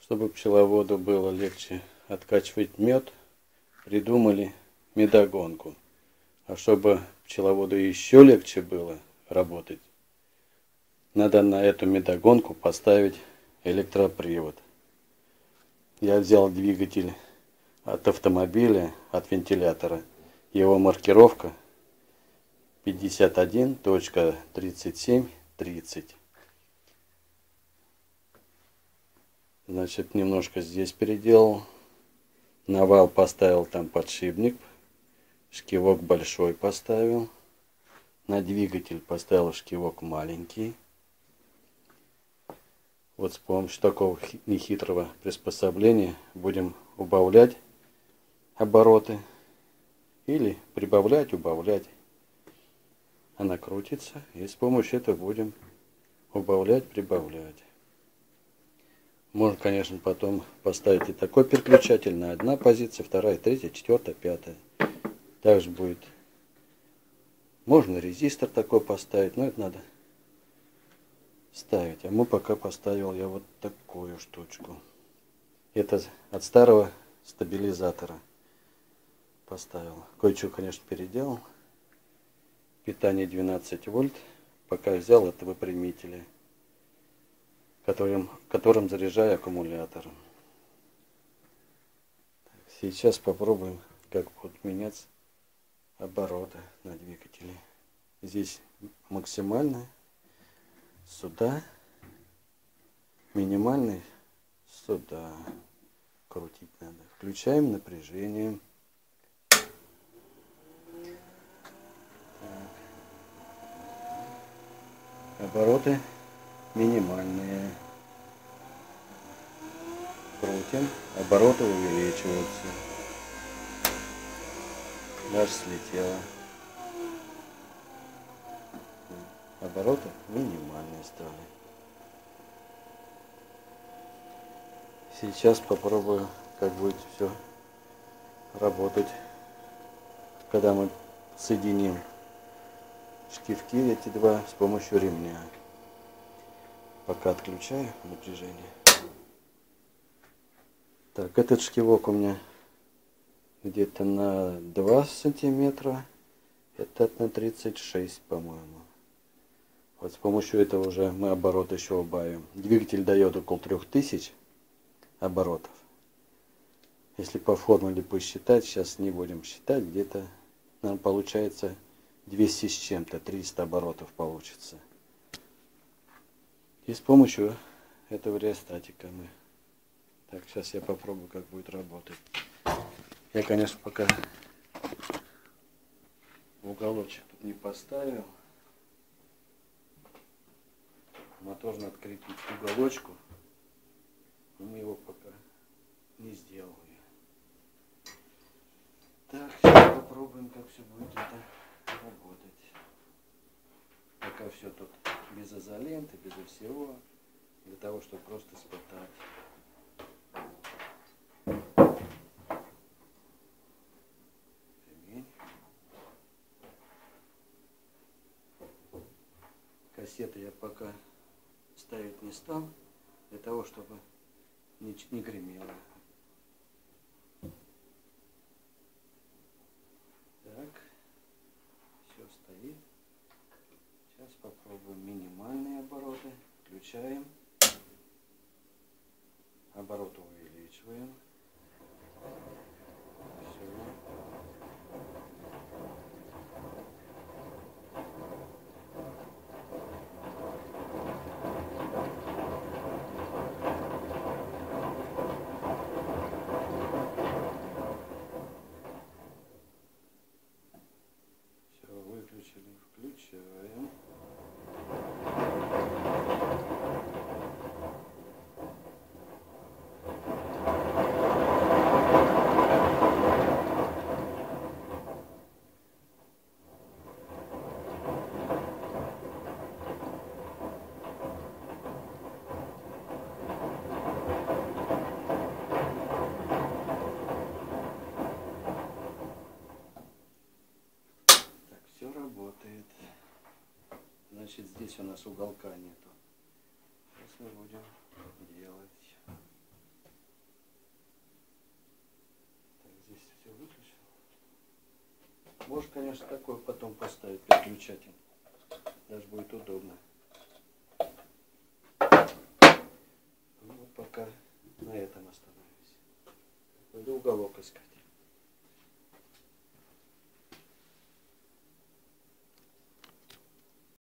Чтобы пчеловоду было легче откачивать мед, придумали медогонку. А чтобы пчеловоду еще легче было работать, надо на эту медогонку поставить электропривод. Я взял двигатель от автомобиля, от вентилятора. Его маркировка 51.3730. Значит, немножко здесь переделал. На вал поставил там подшипник. Шкивок большой поставил. На двигатель поставил шкивок маленький. Вот с помощью такого нехитрого приспособления будем убавлять обороты или прибавлять, убавлять. Она крутится, и с помощью этого будем убавлять, прибавлять. Можно, конечно, потом поставить и такой переключатель на одна позиция, вторая, третья, четвертая, пятая. Также будет. Можно резистор такой поставить, но это надо ставить. А мы пока поставил я вот такую штучку. Это от старого стабилизатора поставил. Кое-что, конечно, переделал. Питание 12 вольт. Пока взял от выпрямителя, которым заряжаю аккумулятор. Сейчас попробуем, как будут меняться обороты на двигателе. Здесь максимальный, сюда, минимальный, сюда. Крутить надо. Включаем напряжение. Обороты минимальные. Крутим. Обороты увеличиваются. Даже слетело. Обороты минимальные стали. Сейчас попробую, как будет все работать, когда мы соединим шкивки эти два с помощью ремня. Пока отключаю напряжение. Так, этот шкивок у меня где-то на 2 сантиметра, этот на 36, по-моему. Вот с помощью этого уже мы обороты еще убавим. Двигатель дает около 3000 оборотов. Если по формуле посчитать, сейчас не будем считать, где-то нам получается 200 с чем-то, 300 оборотов получится. И с помощью этого реостатика мы... Так, сейчас я попробую, как будет работать. Я, конечно, пока уголочек тут не поставил. Мотор надо крепить к уголочку. Но мы его пока не сделали. Так, сейчас попробуем, как все будет это работать. Пока все тут без изоленты, без всего. Для того, чтобы просто испытать. Кассеты я пока ставить не стал, для того, чтобы не гремело. Так, все стоит. Сейчас попробуем минимальные обороты. Включаем. Обороты увеличиваем. Все. Выключили, включаем. Все работает. Значит, здесь у нас уголка нету. Сейчас мы будем делать. Может, конечно, такой потом поставить переключатель. Даже будет удобно. Ну, пока на этом остановимся. Пойду уголок искать.